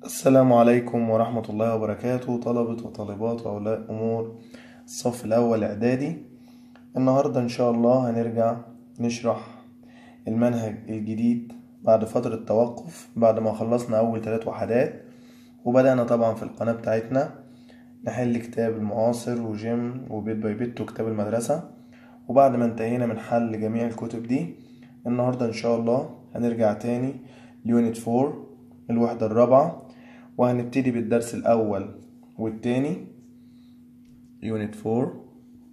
السلام عليكم ورحمة الله وبركاته، طلبة وطالبات وأولياء أمور الصف الأول إعدادي. النهاردة إن شاء الله هنرجع نشرح المنهج الجديد بعد فترة توقف، بعد ما خلصنا أول 3 وحدات وبدأنا طبعا في القناة بتاعتنا نحل كتاب المعاصر وجيم وبيت باي بيت وكتاب المدرسة. وبعد ما انتهينا من حل جميع الكتب دي، النهاردة إن شاء الله هنرجع تاني ليونت 4 الوحدة الرابعة، وهنبتدي بالدرس الأول والتاني يونت 4.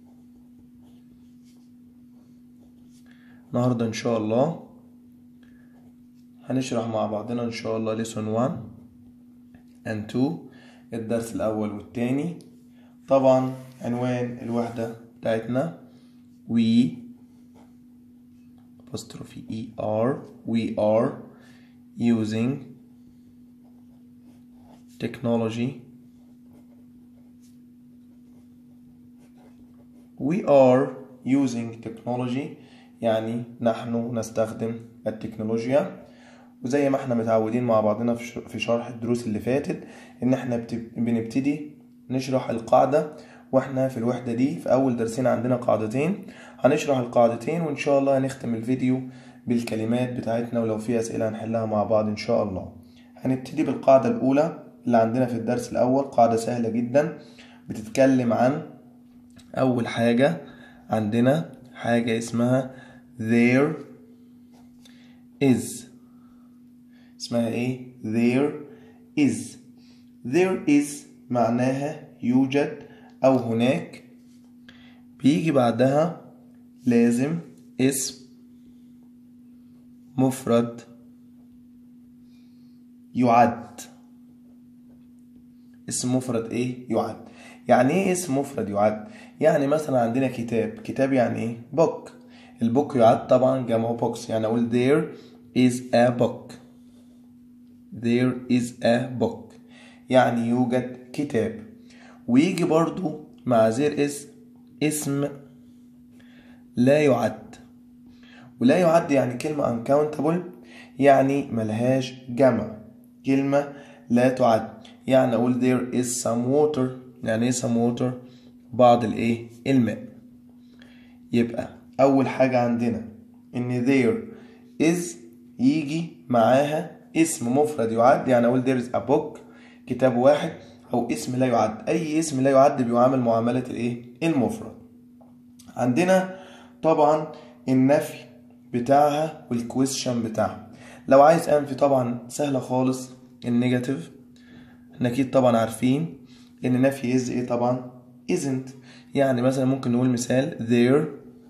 النهاردة إن شاء الله هنشرح مع بعضنا إن شاء الله lesson 1 and 2 الدرس الأول والتاني. طبعا عنوان الوحدة بتاعتنا we are using technology. We are using technology يعني نحن نستخدم التكنولوجيا. وزي ما احنا متعودين مع بعضنا في شرح الدروس اللي فاتت ان احنا بنبتدي نشرح القاعدة، واحنا في الوحدة دي في اول درسين عندنا قاعدتين، هنشرح القاعدتين وان شاء الله هنختم الفيديو بالكلمات بتاعتنا، ولو في اسئلة هنحلها مع بعض ان شاء الله. هنبتدي بالقاعدة الاولى اللي عندنا في الدرس الاول، قاعدة سهلة جدا بتتكلم عن اول حاجة. عندنا حاجة اسمها there is. اسمها ايه؟ there is معناها يوجد او هناك، بيجي بعدها لازم اسم مفرد يعد. اسم مفرد ايه؟ يعد. يعني ايه اسم مفرد يعد؟ يعني مثلا عندنا كتاب يعني ايه؟ book. البوك يعد طبعا جمعه بوكس، يعني اقول there is a book. يعني يوجد كتاب. ويجي برضو مع there is اسم لا يعد. ولا يعد يعني كلمة uncountable، يعني ملهاش جمع، كلمة لا تعد. يعني اقول there is some water. يعني ايه some water؟ بعض الماء. يبقى اول حاجة عندنا ان there is يجي معاها اسم مفرد يعد، يعني اقول there is a book كتاب واحد، او اسم لا يعد. اي اسم لا يعد بيعامل معاملة المفرد. عندنا طبعا النفي بتاعها والكويستشن بتاعها. لو عايز انفي طبعا سهلة خالص، النيجاتيف. احنا اكيد طبعا عارفين ان نفي is ايه؟ طبعا isn't. يعني مثلا ممكن نقول مثال there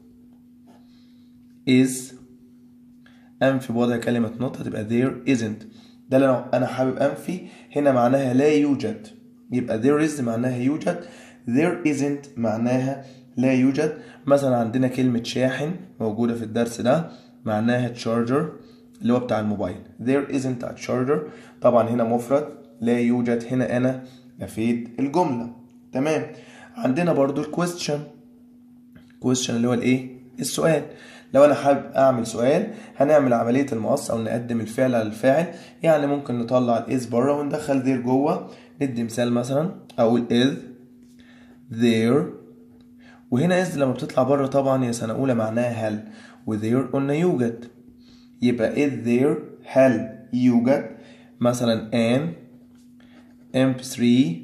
is، انفي بوضع كلمة not هتبقى there isn't. ده لو انا حابب انفي هنا معناها لا يوجد، يبقى there is معناها يوجد، there isn't معناها لا يوجد. مثلا عندنا كلمة شاحن موجودة في الدرس ده، معناها charger اللي هو بتاع الموبايل. there isn't a charger طبعا هنا مفرد لا يوجد، هنا انا نفيت الجملة. تمام. عندنا برضو الكويستشن اللي هو السؤال. لو انا حابب اعمل سؤال هنعمل عملية المقص او نقدم الفعل على الفاعل، يعني ممكن نطلع الاز بره وندخل there جوه. ندي مثال، مثلا اقول is there، وهنا is لما بتطلع بره طبعا يا سنة اولى معناها هل، وthere قلنا يوجد، يبقى is there هل يوجد مثلا an mp3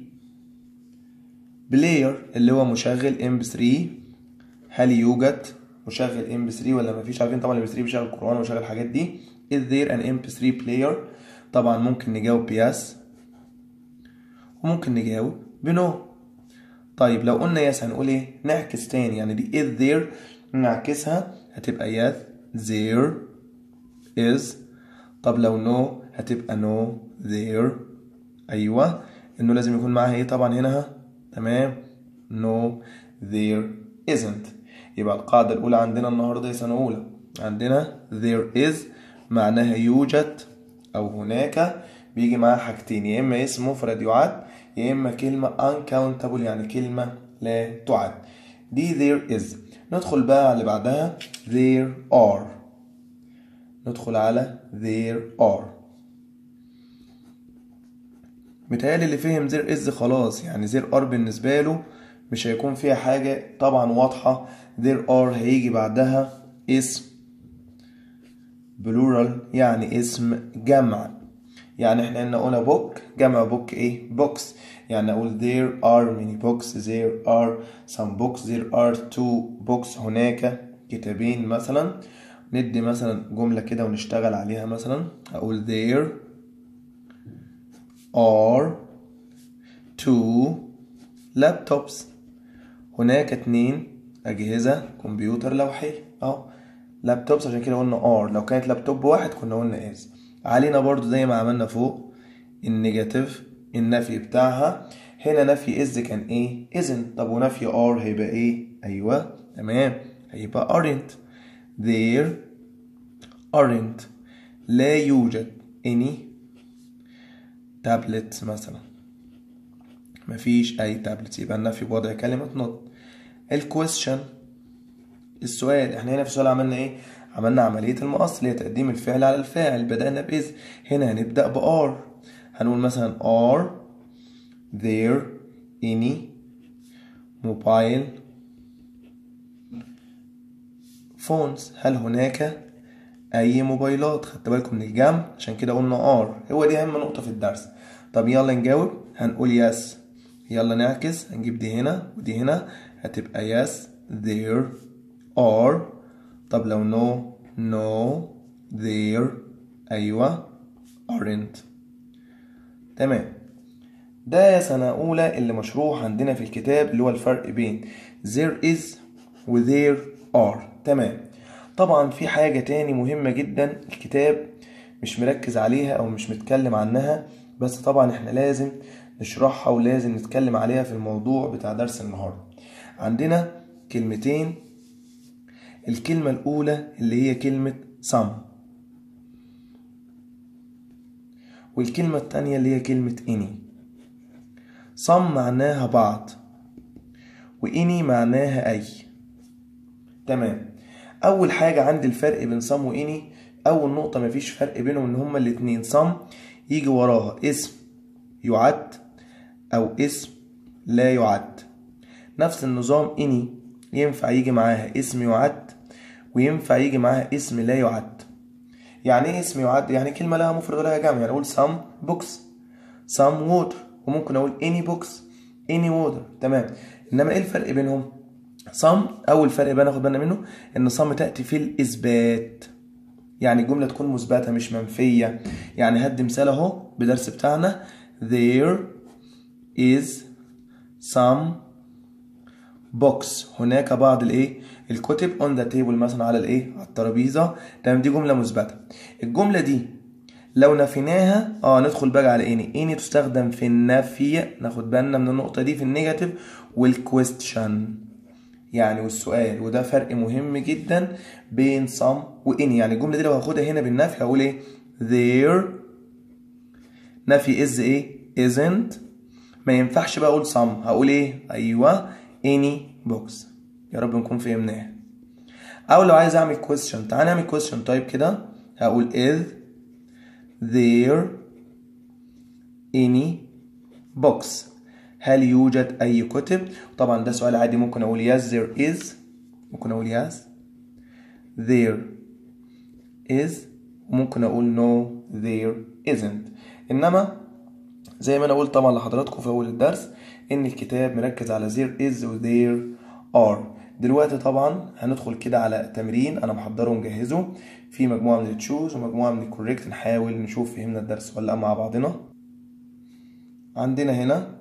player اللي هو مشغل mp3. هل يوجد مشغل mp3 ولا مفيش؟ عارفين طبعا mp3 بيشغل القرآن وبيشغل الحاجات دي. is there an mp3 player؟ طبعا ممكن نجاوب yes وممكن نجاوب بنو. طيب لو قلنا yes هنقول ايه؟ نعكس تاني، يعني دي is there نعكسها هتبقى yes there is. طب لو no هتبقى no there. ايوه انه لازم يكون معاها ايه طبعا هنا؟ تمام، no there isn't. يبقى القاعدة الأولى عندنا النهاردة سنة أولى، عندنا there is معناها يوجد أو هناك، بيجي معاها حاجتين، يا إما اسم مفرد يعد يا إما كلمة uncountable يعني كلمة لا تعد. دي there is. ندخل بقى على اللي بعدها there are. ندخل على there are. متهيألي اللي فهم there is خلاص، يعني there are بالنسبة له مش هيكون فيها حاجة طبعا واضحة. there are هيجي بعدها اسم plural يعني اسم جمع. يعني احنا قلنا قلنا book جمع book ايه books، يعني اقول there are many books، there are some books، there are two books هناك كتابين مثلا. ندي مثلا جملة كده ونشتغل عليها، مثلا اقول there are two laptops، هناك 2 أجهزة كمبيوتر لوحية اهو لابتوبس، عشان كده قلنا ار. لو كانت لابتوب واحد كنا قلنا از. علينا برضو زي ما عملنا فوق النيجاتيف النفي بتاعها، هنا نفي از كان ايه isn't. طب ونفي ار هيبقى ايه؟ ايوه تمام هيبقى aren't. there aren't لا يوجد any tablets مثلا، مفيش اي تابلتس، يبقى النفي بوضع كلمة not. الكويستشن السؤال، احنا هنا في السؤال عملنا ايه؟ عملنا عملية المقص اللي هي تقديم الفعل على الفاعل، بدأنا بإذ. هنا هنبدأ بآر، هنقول مثلا are there any mobile phones، هل هناك أي موبايلات؟ خدت بالكم من الجمع، عشان كده قلنا are، هو دي أهم نقطة في الدرس. طب يلا نجاوب، هنقول yes. يلا نعكس، هنجيب دي هنا ودي هنا، هتبقى yes there are. طب لو no there أيوة aren't. تمام. ده يا سنة أولى اللي مشروح عندنا في الكتاب، اللي هو الفرق بين there is و there are. تمام. طبعا في حاجة تاني مهمة جدا الكتاب مش مركز عليها أو مش متكلم عنها، بس طبعا احنا لازم نشرحها ولازم نتكلم عليها في الموضوع بتاع درس النهاردة. عندنا كلمتين، الكلمة الأولى اللي هي كلمة some، والكلمة التانية اللي هي كلمة any. some معناها بعض، وإني معناها أي. تمام. أول حاجة عندي الفرق بين some وإني، أول نقطة مفيش فرق بينهم إن هما الاتنين some يجي وراها اسم يعد أو اسم لا يعد. نفس النظام إني ينفع يجي معاها اسم يعد وينفع يجي معاها اسم لا يعد. يعني ايه اسم يعد؟ يعني كلمة لها مفرد ولها جمع، يعني أقول some books some water، وممكن أقول any books any water. تمام. إنما إيه الفرق بينهم؟ some أول فرق بقى ناخد بالنا منه إن some تأتي في الإثبات، يعني الجملة تكون مثبتة مش منفية. يعني هدي مثال أهو بدرس بتاعنا there is some books، هناك بعض الايه الكتب on the table مثلا على الايه على الترابيزه. تمام، دي جمله مثبته. الجمله دي لو نفيناها ندخل بقى على اني تستخدم في النفي، ناخد بالنا من النقطه دي في النيجاتيف والكويستشن يعني والسؤال، وده فرق مهم جدا بين some واني. يعني الجمله دي لو هاخدها هنا بالنفي هقول ايه there، نفي is ايه isn't. ما ينفعش بقى اقول some، هقول ايه ايوه any books. يا رب نكون فهمناها. او لو عايز اعمل question، تعال نعمل question طيب كده، هقول is there any books، هل يوجد اي كتب؟ طبعا ده سؤال عادي، ممكن اقول yes there is، ممكن اقول yes there is، وممكن اقول no there isn't. انما زي ما انا قلت طبعا لحضراتكم في اول الدرس ان الكتاب مركز على there is و there are. دلوقتي طبعا هندخل كده على تمرين انا محضره ومجهزه، في مجموعه من التشوز ومجموعه من الكوريكت، نحاول نشوف فهمنا الدرس ولا مع بعضنا. عندنا هنا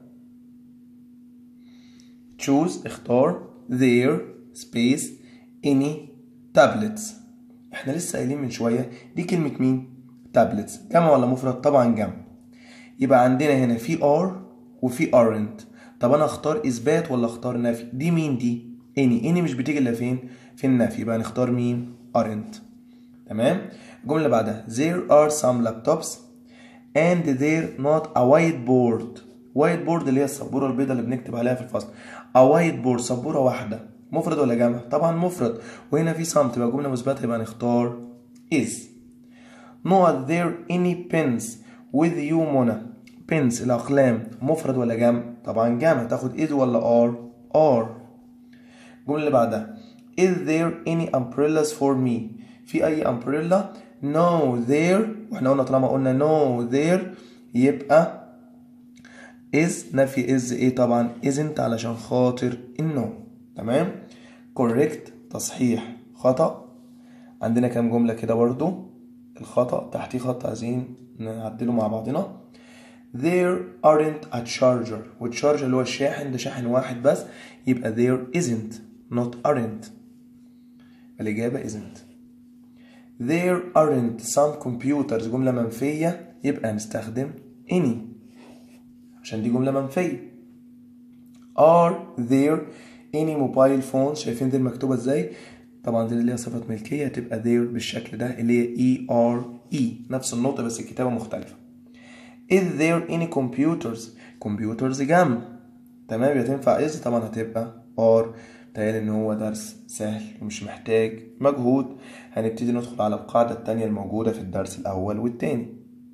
choose اختار there space any tablets. احنا لسه قايلين من شويه دي كلمه مين؟ tablets، جمع ولا مفرد؟ طبعا جمع. يبقى عندنا هنا في are وفي aren't. طب انا اختار اثبات ولا اختار نفي؟ دي مين دي؟ any مش بتيجي الا فين؟ في النفي، يبقى نختار مين؟ aren't. تمام. الجمله اللي بعدها there are some laptops and there not a whiteboard. whiteboard اللي هي السبوره البيضاء اللي بنكتب عليها في الفصل. a whiteboard سبوره واحده، مفرد ولا جمع؟ طبعا مفرد، وهنا في some تبقى جمله مثبته، يبقى نختار is. not there any pens with you منى. pens الأقلام مفرد ولا جمع؟ طبعا جمع، تاخد is ولا are؟ are. الجملة اللي بعدها is there any umbrellas for me؟ في أي umbrella؟ no there، واحنا قلنا طالما قلنا no there يبقى is نفي is ايه طبعا؟ isn't علشان خاطر النو. تمام؟ correct تصحيح خطأ. عندنا كام جملة كده برضو، الخطأ تحتيه خط عايزين نعدله مع بعضنا. there aren't a charger، والcharger اللي هو الشاحن ده شاحن واحد بس، يبقى there isn't not aren't، الإجابة isn't. there aren't some computers جملة منفية، يبقى نستخدم any عشان دي جملة منفية. are there any mobile phones؟ شايفين دي المكتوبة ازاي؟ طبعا دي اللي هي صفة ملكية، هتبقى there بالشكل ده اللي هي ERE، نفس النقطة بس الكتابة مختلفة. is there any computers؟ computers جمع، تمام، تنفع is طبعا هتبقى are. تخيل ان هو درس سهل ومش محتاج مجهود. هنبتدي ندخل على القاعدة التانية الموجودة في الدرس الأول والتاني.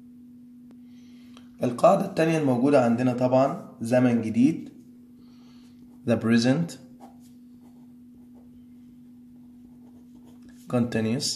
القاعدة التانية الموجودة عندنا طبعا زمن جديد the present continuous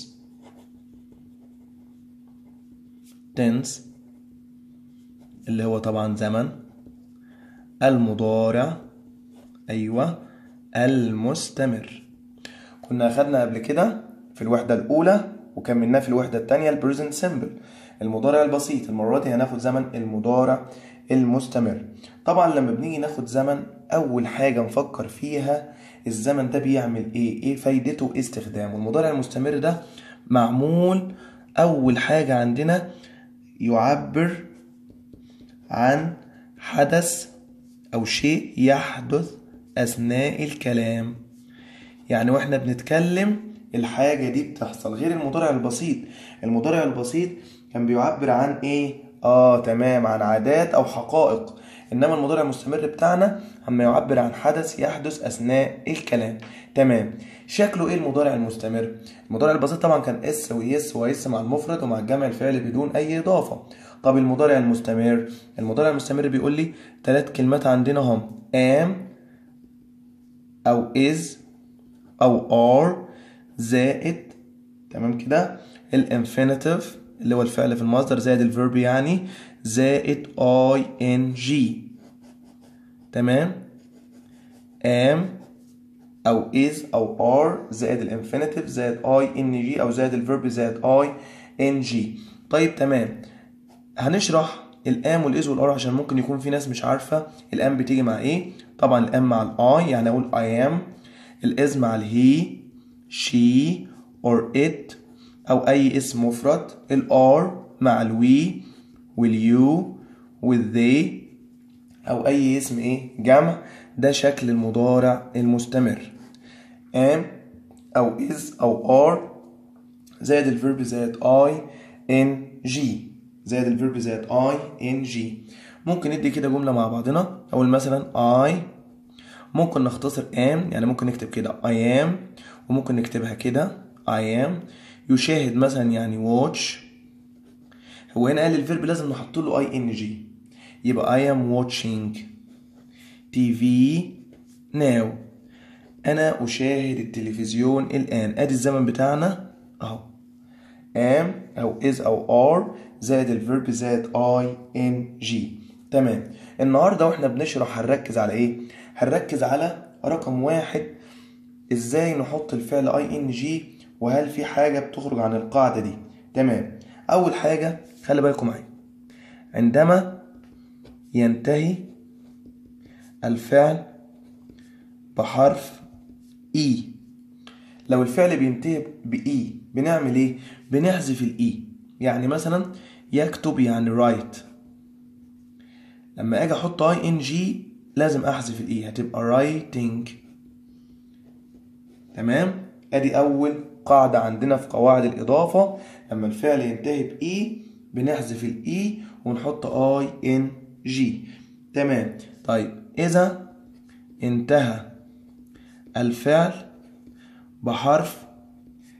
tense اللي هو طبعا زمن المضارع، أيوة المستمر. كنا أخدنا قبل كده في الوحدة الأولى وكملناه في الوحدة التانية البريزنت سيمبل المضارع البسيط. المرة دي هناخد زمن المضارع المستمر. طبعا لما بنيجي ناخد زمن أول حاجة نفكر فيها الزمن ده بيعمل إيه فايدته وإيه استخدامه. المضارع المستمر ده معمول أول حاجة عندنا يعبر عن حدث أو شيء يحدث أثناء الكلام. يعني واحنا بنتكلم الحاجة دي بتحصل، غير المضارع البسيط. المضارع البسيط كان بيعبر عن ايه؟ تمام، عن عادات او حقائق. انما المضارع المستمر بتاعنا اما يعبر عن حدث يحدث اثناء الكلام. تمام. شكله ايه المضارع المستمر؟ المضارع البسيط طبعا كان اس ويس ويس مع المفرد ومع الجمع الفعلي بدون اي اضافة. طب المضارع المستمر، المضارع المستمر بيقول لي 3 كلمات عندنا هم am او is او are زائد، تمام كده، الانفينيتيف اللي هو الفعل في المصدر زائد الفيرب يعني زائد ing. تمام. am او is او are زائد الانفينيتيف زائد ing او زائد الفيرب زائد ing. طيب تمام، هنشرح الام والاز والار عشان ممكن يكون في ناس مش عارفه الام بتيجي مع ايه. طبعا الام مع الاي يعني اقول I am، الاز مع الهي she or it او اي اسم مفرد، الار مع الوي واليو والذي او اي اسم ايه جمع. ده شكل المضارع المستمر am او is او are زائد الفيرب زائد ing زائد الفيرب زائد ing. ممكن ندي كده جملة مع بعضنا. اقول مثلا I، ممكن نختصر am يعني ممكن نكتب كده I am، وممكن نكتبها كده I am. يشاهد مثلا يعني watch. هو هنا قال الفيرب لازم نحط له ing، يبقى I am watching TV now. أنا أشاهد التلفزيون الآن. أدي الزمن بتاعنا أهو am أو is أو are زائد الفيرب زائد ing. تمام. النهاردة واحنا بنشرح هنركز على ايه؟ هنركز على رقم 1، ازاي نحط الفعل ing وهل في حاجة بتخرج عن القاعدة دي. تمام. اول حاجة خلي بالكم معايا، عندما ينتهي الفعل بحرف E، لو الفعل بينتهي بإي بنعمل ايه؟ بنحذف الإي. يعني مثلا يكتب يعني write، لما اجي احط ing لازم احذف الإي هتبقى writing. تمام. ادي اول قاعدة عندنا في قواعد الإضافة، لما الفعل ينتهي بإي بنحذف الإي ونحط ing. تمام. طيب إذا انتهى الفعل بحرف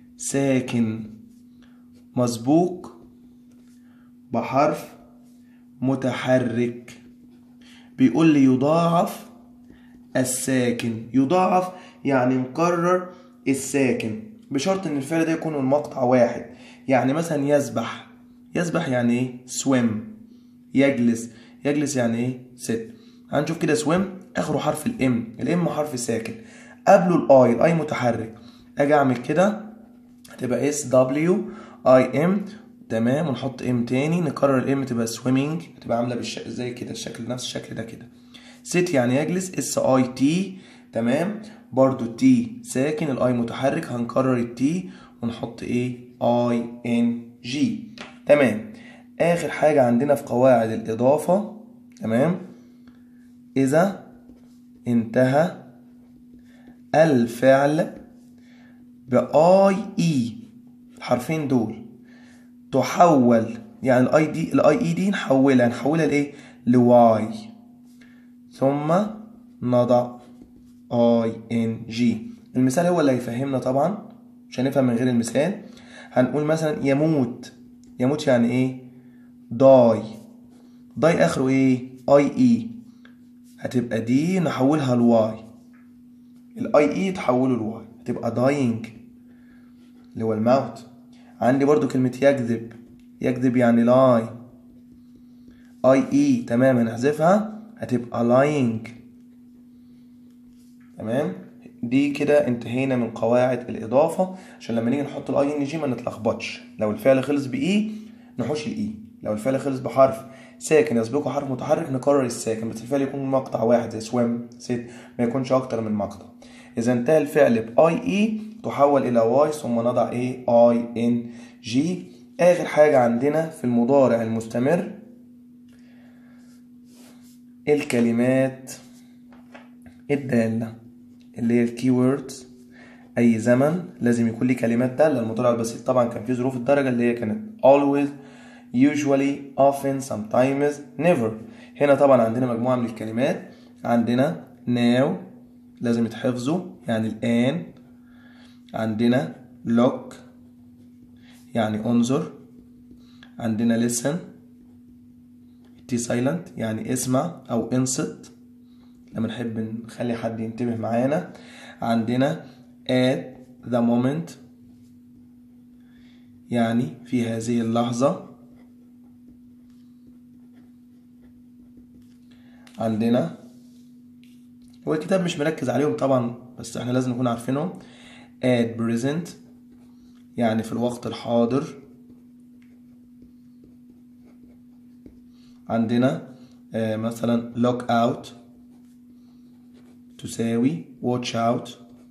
ساكن مسبوق بحرف متحرك. بيقول لي يضاعف الساكن. يضاعف يعني مكرر الساكن، بشرط ان الفعل ده يكون من مقطع واحد. يعني مثلا يسبح. يسبح يعني ايه؟ swim. يجلس. يجلس يعني ايه؟ sit. هنشوف كده swim اخره حرف الام. الام حرف ساكن، قبله الاي متحرك. اجي اعمل كده هتبقى اس دبليو اي ام. تمام، ونحط ام تاني، نكرر الام تبقى swimming. هتبقى عامله بالشكل زي كده، الشكل نفس الشكل ده كده. sit يعني يجلس، اس اي تي. تمام، برضو التي ساكن، الاي متحرك، هنكرر التي ونحط ايه؟ اي ان جي. تمام. اخر حاجه عندنا في قواعد الاضافه، تمام، اذا انتهى الفعل باي اي، الحرفين دول تحول، يعني الاي اي دي نحولها لايه؟ لواي، ثم نضع اي ان جي. المثال هو اللي هيفهمنا طبعا، مش هنفهم من غير المثال. هنقول مثلا يموت. يموت يعني ايه؟ داي. داي اخره ايه؟ اي اي، هتبقى دي نحولها لواي، الاي اي تحوله لواي، هتبقى داينج اللي هو الموت. عندي برضو كلمة يكذب. يكذب يعني لاي، اي اي تمام هنحذفها، هتبقى lying. تمام، دي كده انتهينا من قواعد الاضافه، عشان لما نيجي نحط الاي ان جي ما نتلخبطش. لو الفعل خلص باي نحوش الاي، لو الفعل خلص بحرف ساكن يسبقه حرف متحرك نكرر الساكن، بس الفعل يكون مقطع واحد زي swim sit، ما يكونش اكتر من مقطع. اذا انتهى الفعل باي اي تحول الى واي، ثم نضع ايه؟ اي ان جي. اخر حاجه عندنا في المضارع المستمر الكلمات الداله اللي هي الكي ووردز. اي زمن لازم يكون ليه كلمات داله. المضارع البسيط طبعا كان فيه ظروف الدرجه اللي هي كانت always usually often sometimes never. هنا طبعا عندنا مجموعه من الكلمات. عندنا now لازم يتحفظوا يعني الان. عندنا look يعني انظر. عندنا listen t silent يعني اسمع او انصت لما نحب نخلي حد ينتبه معانا. عندنا at the moment يعني في هذه اللحظة. عندنا هو الكتاب مش مركز عليهم طبعا بس احنا لازم نكون عارفينهم. at present يعني في الوقت الحاضر. عندنا مثلا look out تساوي watch out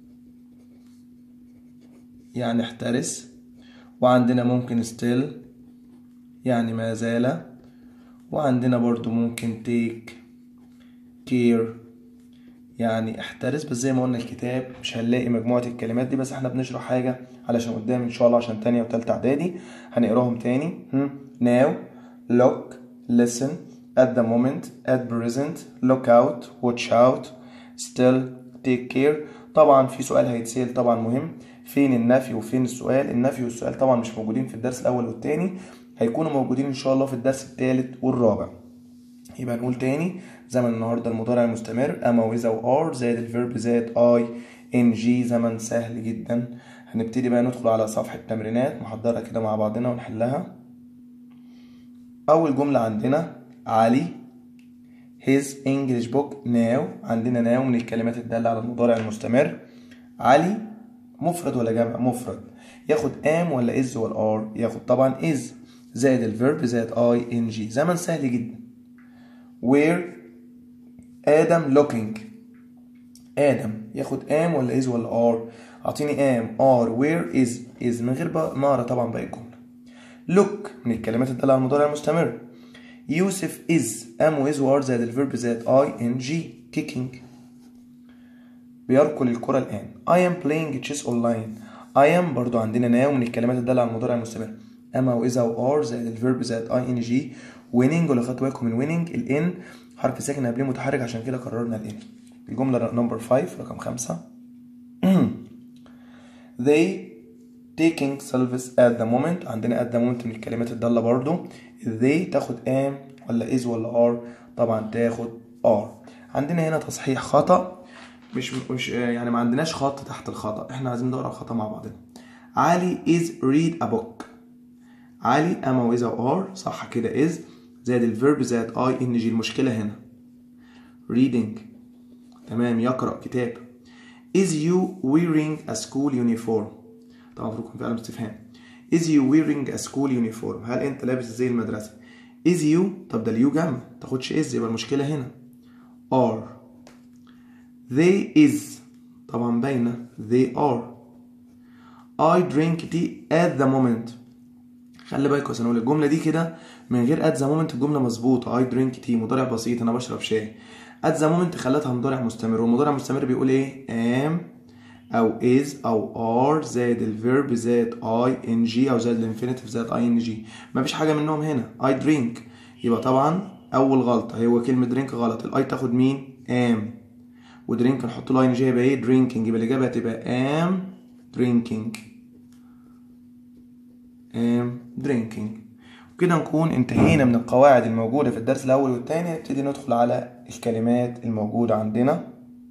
يعني احترس. وعندنا ممكن still يعني ما زال. وعندنا برضو ممكن take care يعني احترس. بس زي ما قلنا الكتاب مش هنلاقي مجموعة الكلمات دي، بس احنا بنشرح حاجة علشان قدام ان شاء الله عشان تانية وتالتة اعدادي هنقراهم تاني. now look listen at the moment at present look out watch out still take care. طبعا في سؤال هيتسأل طبعا مهم، فين النفي وفين السؤال؟ النفي والسؤال طبعا مش موجودين في الدرس الاول والتاني، هيكونوا موجودين ان شاء الله في الدرس الثالث والرابع. يبقى نقول تاني زمن النهارده المضارع المستمر اما واذا وار زائد الفيرب زائد اي ان جي. زمن سهل جدا. هنبتدي بقى ندخل على صفحة تمرينات محضرة كده مع بعضنا ونحلها. اول جملة عندنا علي his English book now. عندنا now من الكلمات الدالة على المضارع المستمر. علي مفرد ولا جمع؟ مفرد. ياخد am ولا is ولا are؟ ياخد طبعا is زائد الفيرب زائد اي ان جي. زمن سهل جدا. where آدم looking. آدم ياخد am ولا is ولا are؟ أعطيني am are where is من غير ما أقرا طبعا باقي الجملة. look من الكلمات الدالة على المضارع المستمر. يوسف is am و is و are زائد الفيرب زائد ing. kicking بيركل الكرة الآن. I am playing chess online. I am برضو عندنا now من الكلمات الدالة على المضارع المستمر. أما وإذا و are زائد الفيرب زائد ing. winning ولا خدت بالكم من winning الان حرف ساكن قبليه متحرك عشان كده قررنا الان. الجملة نمبر 5 رقم 5 they taking service at the moment. عندنا at the moment من الكلمات الدالة برضو. they تاخد am ولا is ولا are؟ طبعا تاخد are. عندنا هنا تصحيح خطأ، مش يعني ما عندناش خط تحت الخطأ، احنا عايزين ندور على الخطأ مع بعضنا. علي is read a book. علي أما و is أو are صح كده is زائد الفيرب زائد ing. المشكلة هنا reading تمام يقرأ كتاب. is you wearing a school uniform؟ طبعا المفروض يكون في علامة استفهام. is you wearing a school uniform؟ هل أنت لابس زي المدرسة؟ is you طب ده اليو جمع تاخدش is يبقى المشكلة هنا. are they is طبعا باينة they are. I drink tea at the moment. خلي بالك يا سنة الجملة دي كده من غير at the moment الجملة مظبوطة. I drink tea مضارع بسيط أنا بشرب شاي. at the moment خلتها مضارع مستمر، والمضارع المستمر بيقول إيه؟ am أو is أو are زائد الفيرب زائد ing أو زائد الانفينيتيف زائد ing. مفيش حاجة منهم هنا. I drink يبقى طبعا أول غلطة هو كلمة drink غلط. الأي تاخد مين؟ am ودرينك نحط له ing يبقى إيه؟ drinking. يبقى الإجابة هتبقى am drinking. drinking. وكده نكون انتهينا من القواعد الموجودة في الدرس الأول والثاني. نبتدي ندخل على الكلمات الموجودة عندنا.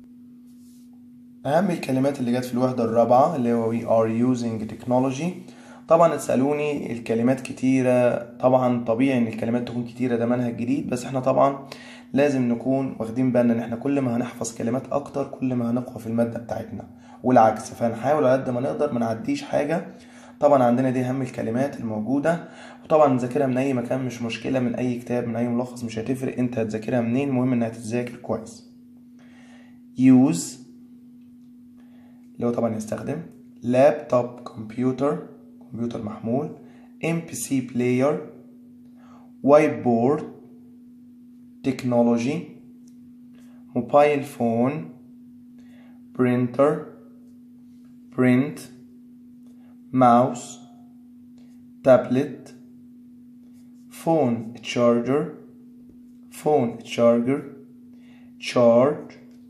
أهم الكلمات اللي جت في الوحدة الرابعة اللي هو we are using technology. طبعا اتسألوني الكلمات كتيرة، طبعا طبيعي ان الكلمات تكون كتيرة، ده منهج جديد، بس احنا طبعا لازم نكون واخدين بالنا ان احنا كل ما هنحفظ كلمات اكتر كل ما هنقوى في المادة بتاعتنا والعكس، فنحاول على قد ما نقدر ما نعديش حاجة. طبعا عندنا دي اهم الكلمات الموجودة، وطبعا نذاكرها من اي مكان مش مشكلة، من اي كتاب من اي ملخص مش هتفرق انت هتذاكرها منين، المهم انها تتذاكر كويس. use اللي هو طبعا يستخدم، لابتوب كمبيوتر محمول، MP3 player، وايت بورد، تكنولوجي، موبايل فون، برينتر، برنت، ماوس، تابلت، فون تشارجر، charge.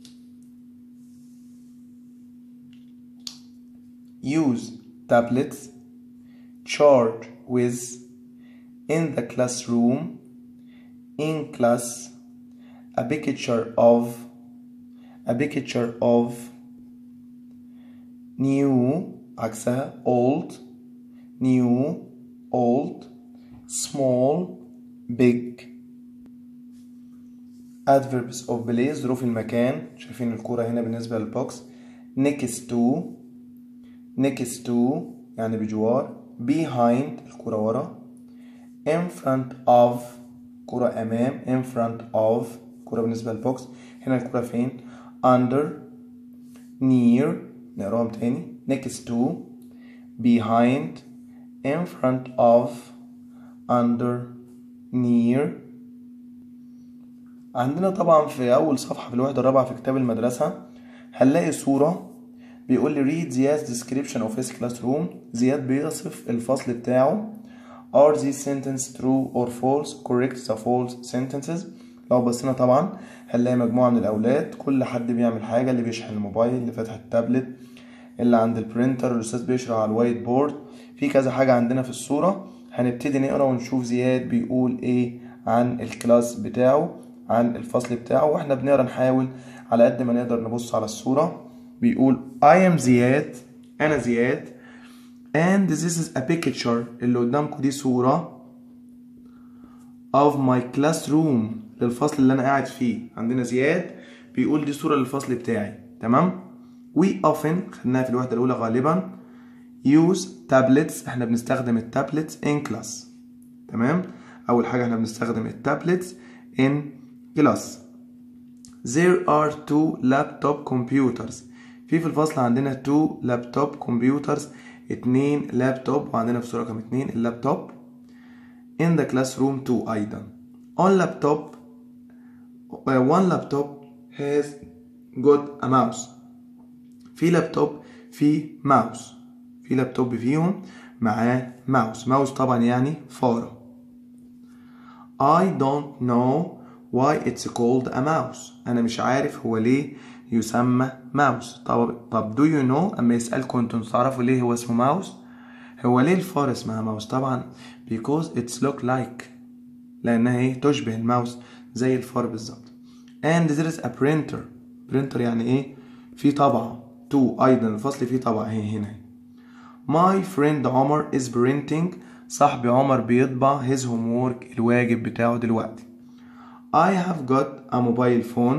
use tablets, charge with, in the classroom, in class, a picture of, new عكسها old, new, old, small, big. adverbs of place ظروف المكان، شايفين الكورة هنا بالنسبة للبوكس. next to يعني بجوار، behind الكرة ورا، in front of كرة أمام، in front of كرة بالنسبة للبوكس، هنا الكرة فين؟ under، near نقراهم تاني، next to، behind، in front of، under، near. عندنا طبعا في أول صفحة في الوحدة الرابعة في كتاب المدرسة هنلاقي صورة بيقول لي read Ziad's description of his classroom. زياد بيصف الفصل بتاعه. are these sentences true or false؟ correct the false sentences. لو بصينا طبعا هنلاقي مجموعة من الأولاد كل حد بيعمل حاجة، اللي بيشحن الموبايل، اللي فاتح التابلت، اللي عند البرينتر، الأستاذ بيشرح على الوايت بورد، في كذا حاجة عندنا في الصورة. هنبتدي نقرأ ونشوف زياد بيقول ايه عن الكلاس بتاعه، عن الفصل بتاعه، واحنا بنقرأ نحاول على قد ما نقدر نبص على الصورة. بيقول I am زياد، أنا زياد، and this is a picture اللي قدامكم دي صورة of my classroom للفصل اللي أنا قاعد فيه. عندنا زياد بيقول دي صورة للفصل بتاعي، تمام؟ we often خدناها في الوحدة الأولى غالبا use tablets، احنا بنستخدم التابلتس in class، تمام؟ أول حاجة احنا بنستخدم التابلتس in class. there are 2 laptop computers. في الفصل عندنا 2 لابتوب كمبيوترز، 2 لابتوب، وعندنا في صورة رقم 2 اللابتوب. in the classroom 2 أيضا. one laptop has got a mouse. في لابتوب في ماوس، في لابتوب فيهم معاه ماوس طبعا يعني فارة. I don't know why it's called a mouse. أنا مش عارف هو ليه يسمى ماوس. طب do you know أما يسألكم انتوا تعرفوا ليه هو اسمه ماوس؟ هو ليه الفار اسمها ماوس؟ طبعا because it's look لأنها إيه تشبه الماوس زي الفار بالظبط. and there is a printer يعني إيه في طبعة. to أيضا الفصل فيه طبعة هنا. my friend عمر is printing صاحبي عمر بيطبع his homework الواجب بتاعه دلوقتي. I have got a mobile phone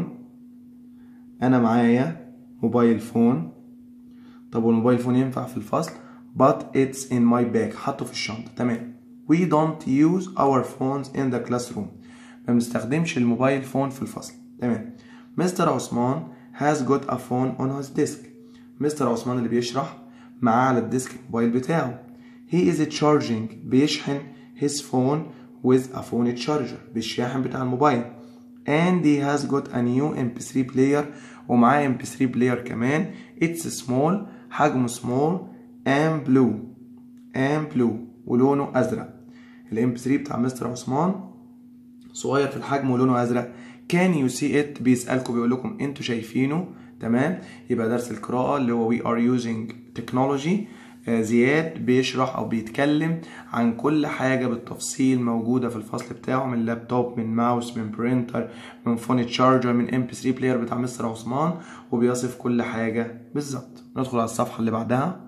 أنا معايا موبايل فون. طب والموبايل فون ينفع في الفصل but it's in my bag حطه في الشنطة. تمام. we don't use our phones in the classroom ما بنستخدمش الموبايل فون في الفصل. تمام. مستر عثمان has got a phone on his desk مستر عثمان اللي بيشرح معاه على الديسك الموبايل بتاعه. he is charging بيشحن his phone with a phone charger بالشاحن بتاع الموبايل. and he has got a new mp3 player ومعاه mp3 player كمان. it's small حجمه small and blue ولونه أزرق. الام 3 بتاع مستر عثمان صغير في الحجم ولونه أزرق. can you see it بيسألكم بيقول لكم انتوا شايفينه. تمام. يبقى درس القراءة اللي هو we are using technology. زياد بيشرح أو بيتكلم عن كل حاجة بالتفصيل موجودة في الفصل بتاعه من لابتوب من ماوس من برينتر من فون تشارجر من MP3 بلاير بتاع مستر عثمان وبيصف كل حاجة بالظبط. ندخل على الصفحة اللي بعدها.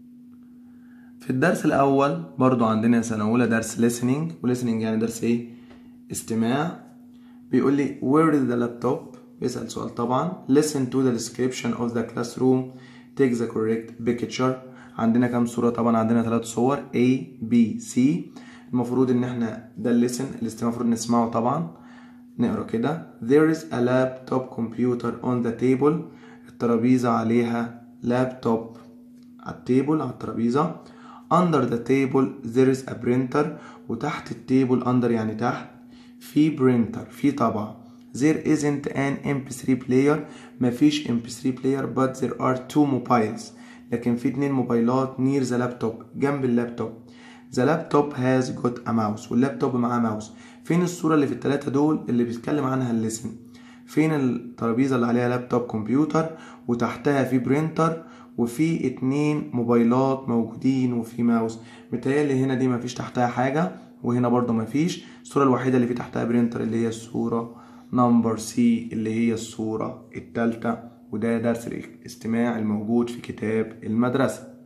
في الدرس الأول برضو عندنا سنة أولى درس listening يعني درس إيه؟ استماع. بيقول لي where is the laptop؟ بيسأل سؤال طبعا. listen to the description of the classroom take the correct picture. عندنا كام صورة؟ طبعا عندنا 3 صور A B C. المفروض إن احنا ده listen الاستماع المفروض نسمعه طبعا. نقرأ كده there is a laptop computer on the table. الترابيزة عليها لابتوب على التيبل على الترابيزة. under the table there is a printer وتحت التيبل under يعني تحت في printer في طبعة. there isn't an mp3 player مفيش mp3 player but there are 2 mobiles لكن في 2 موبايلات near the laptop جنب اللابتوب. the laptop has got a mouse واللابتوب معاه ماوس. فين الصورة اللي في الثلاثة دول اللي بيتكلم عنها الليسن؟ فين الترابيزة اللي عليها لابتوب كمبيوتر وتحتها في برينتر وفي 2 موبايلات موجودين وفي ماوس؟ متهيألي هنا دي مفيش تحتها حاجة وهنا برضو مفيش. الصورة الوحيدة اللي في تحتها برينتر اللي هي الصورة نمبر سي اللي هي الصورة التالتة. وده درس الاستماع الموجود في كتاب المدرسة.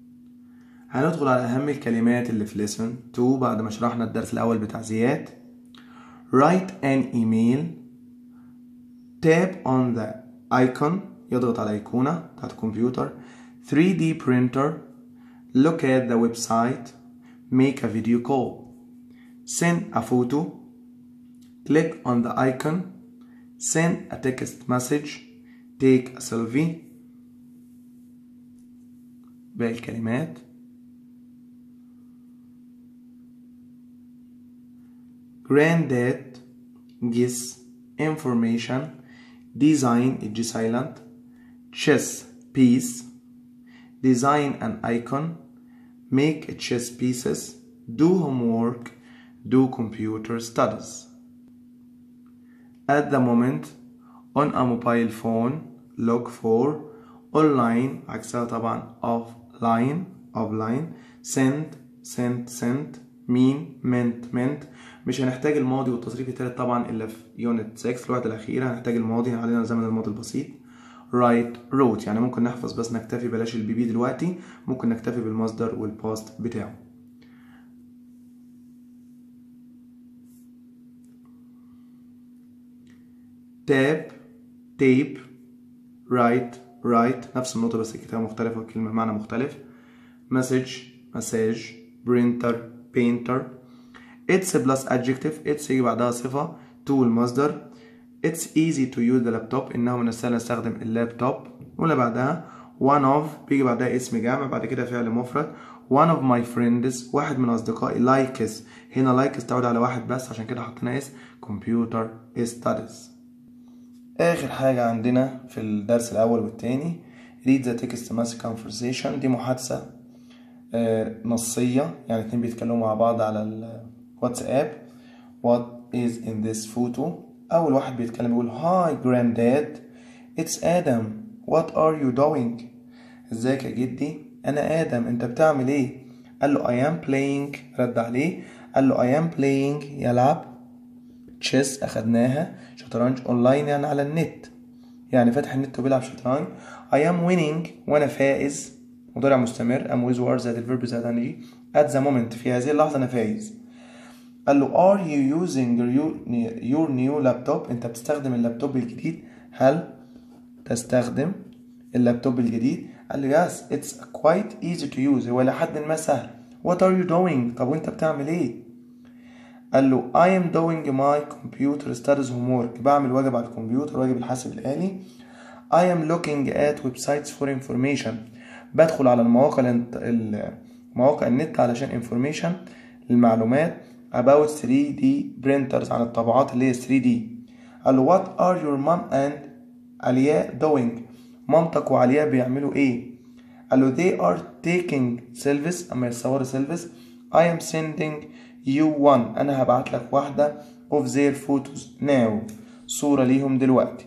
هندخل على أهم الكلمات اللي في lesson 2 بعد ما شرحنا الدرس الأول بتاع زياد. write an email tap on the icon يضغط على أيقونة بتاعت الكمبيوتر. 3D printer look at the website make a video call send a photo click on the icon send a text message take a selfie. باقي الكلمات granddad guess information design الج silent chess piece design an icon make chess pieces do homework do computer studies. at the moment on a mobile phone look for online عكسها طبعا offline sent meant. مش هنحتاج الماضي والتصريف الثالث طبعا الا في يونت 6 الوحدة الأخيرة. هنحتاج الماضي علينا زمن الماضي البسيط write wrote يعني ممكن نحفظ بس نكتفي بلاش البي بي دلوقتي ممكن نكتفي بالمصدر والباست بتاعه. تاب tape write نفس النقطة بس الكتابة مختلفة والكلمة معنى مختلف. message printer painter. it's plus adjective it's يجي بعدها صفة to المصدر. it's easy to use the laptop إنه من السهل نستخدم اللابتوب. واللي بعدها one of بيجي بعدها اسم جامع بعد كده فعل مفرد. one of my friends واحد من أصدقائي likes هنا likes تعود على واحد بس عشان كده حطينا اسم computer studies. آخر حاجة عندنا في الدرس الأول والتاني read the text message conversation. دي محادثة نصية يعني اتنين بيتكلموا مع بعض على الواتساب. what is in this photo أول واحد بيتكلم بيقول hi granddad it's Adam what are you doing ازيك يا جدي أنا آدم أنت بتعمل إيه؟ قال له I am playing رد عليه قال له I am playing يلعب تشيس أخدناها شطرنج. أونلاين يعني على النت، يعني فاتح النت وبيلعب شطرنج. I am winning وأنا فائز، مضارع مستمر. am with word زائد الفيرب زائد ing. at the moment في هذه اللحظة أنا فايز. قال له are you using your new laptop؟ أنت بتستخدم اللابتوب الجديد؟ هل تستخدم اللابتوب الجديد؟ قال له yes it's quite easy to use، هو لحد ما سهل. what are you doing؟ طب وأنت بتعمل إيه؟ قال له I am doing my computer studies homework، بعمل واجب على الكمبيوتر، واجب الحاسب الآلي. I am looking at websites for information، بدخل على مواقع النت علشان information المعلومات about 3D printers، عن الطبعات اللي هي 3D. قال له what are your mom and علياء doing؟ مامتك وعلياء بيعملوا ايه؟ قال له they are taking selfies، اما يتصوروا selfies. I am sending you one، انا هبعت لك واحدة of their photos now، صورة ليهم دلوقتي.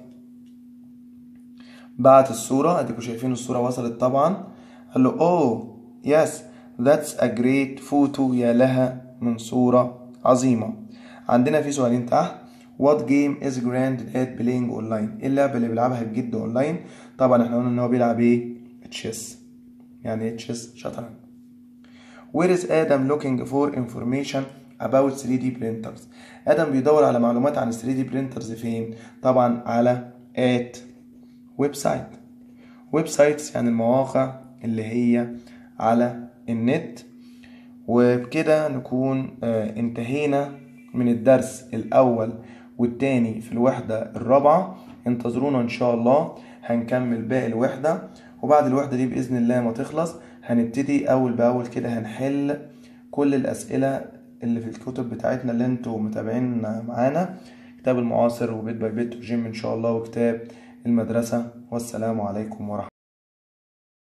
بعت الصورة، اديكوا شايفين الصورة وصلت طبعا. قال له oh yes that's a great photo، يا لها من صورة عظيمة. عندنا في سؤالين تحت. what game is granddad playing online؟ ايه اللعبة اللي بيلعبها الجد اونلاين؟ طبعا احنا قلنا ان هو بيلعب ايه؟ تشيس. يعني ايه تشيس؟ شطرنج. where is Adam looking for information about 3D printers؟ آدم بيدور على معلومات عن 3D printers فين؟ طبعا على at ويب سايت. ويب سايتس يعني المواقع اللي هي على النت. وبكده نكون انتهينا من الدرس الأول والتاني في الوحدة الرابعة. انتظرونا إن شاء الله، هنكمل باقي الوحدة، وبعد الوحدة دي بإذن الله ما تخلص هنبتدي أول بأول كده هنحل كل الأسئلة اللي في الكتب بتاعتنا اللي انتوا متابعين معانا، كتاب المعاصر وبيت باي بيت وجيم إن شاء الله وكتاب المدرسة. والسلام عليكم ورحمة الله.